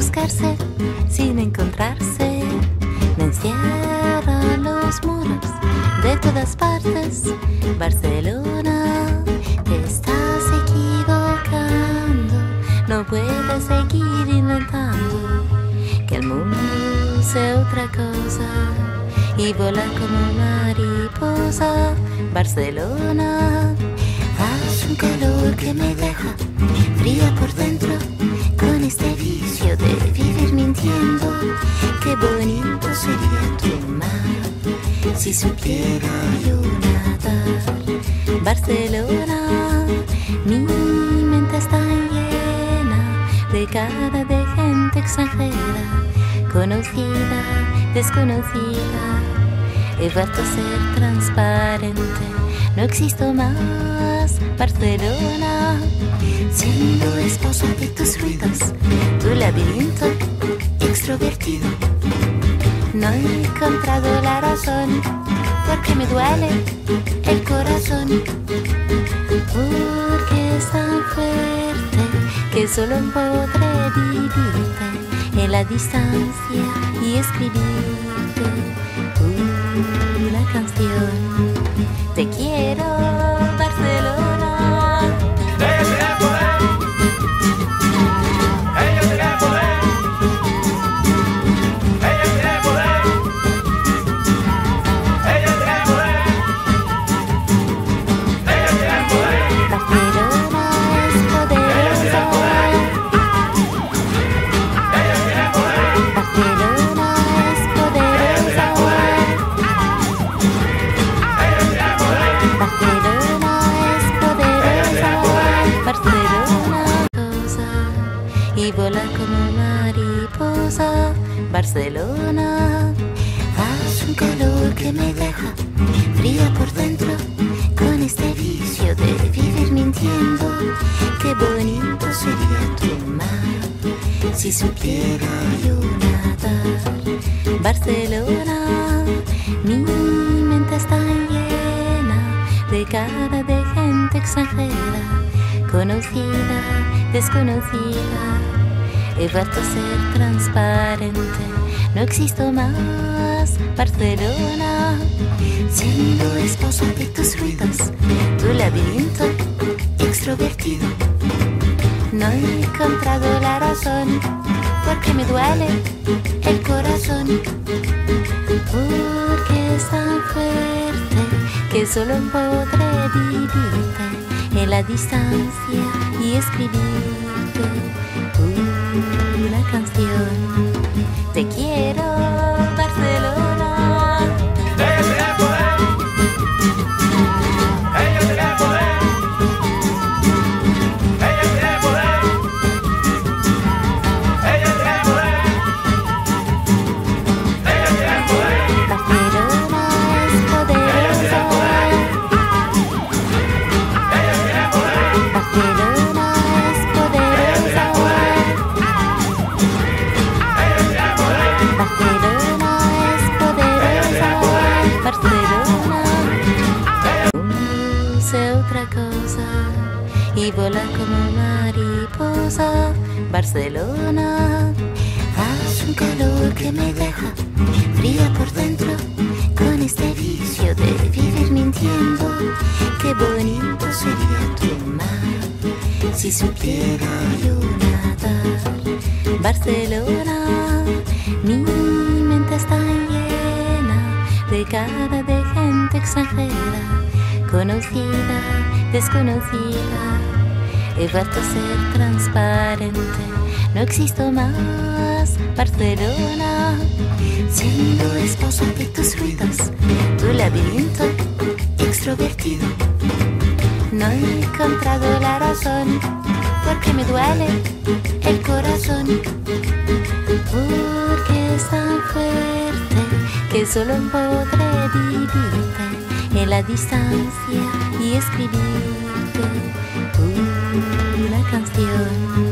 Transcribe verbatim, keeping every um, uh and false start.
buscarse sin encontrarse. Me encierran los muros de todas partes. Barcelona, te estás equivocando. No puedes seguir inventando que el mundo sea otra cosa y volar como mariposa. Barcelona, hace un calor que me deja fría por dentro, con este vicio de vivir mintiendo. Qué bonito sería tu mar si supiera yo nadar. Barcelona, mi mente está llena de cara de gente extranjera, conocida, desconocida. He vuelto a ser transparente, no existo más. Barcelona, siendo esposa de tus ruidos, tu laberinto extrovertido. No he encontrado la razón, porque me duele el corazón, porque es tan fuerte que solo podré vivirte en la distancia y escribirte una canción. Te quiero, Barcelona. Ella tiene poder. Ella tiene poder. Ella tiene poder. Ella tiene poder. Ella tiene poder. Barcelona es poderosa. Ella tiene poder. Barcelona es poderosa. Barcelona es poderosa. Barcelona cosa y vola como mariposa. Barcelona, hace un calor que me deja fría por dentro, con este vicio de vivir mintiendo. Qué bonito sería tu mar si supiera yo nadar. Barcelona, mi mente está llena de cara de gente extranjera, conocida, desconocida. He vuelto a ser transparente, no existo más. Barcelona, siendo esposa de tus ruidos, tu laberinto extrovertido. No he encontrado la razón, porque me duele el corazón, porque es tan fuerte que solo podré vivirte en la distancia y escribirte una canción. Te quiero, Barcelona. Ella tiene poder. Ella tiene poder. Ella tiene poder. Ella tiene poder. Ella tiene poder. Barcelona es poderosa. Ella tiene poder. Barcelona es poderosa. Barcelona es poderosa. Barcelona, sé otra cosa y vola como mariposa. Barcelona, hace un calor que me deja fría por dentro, con este vicio de vivir mintiendo. Qué bonito sería tu mar si supiera yo nadar. Barcelona, mi mente está llena de cara de gente extranjera, conocida, desconocida. He vuelto a ser transparente, no existo más. Barcelona, siendo esposa de tus ruidos, tu laberinto extrovertido. No he encontrado la razón, porque me duele el corazón, porque es tan fuerte que solo podré vivirte en la distancia y escribirte una canción.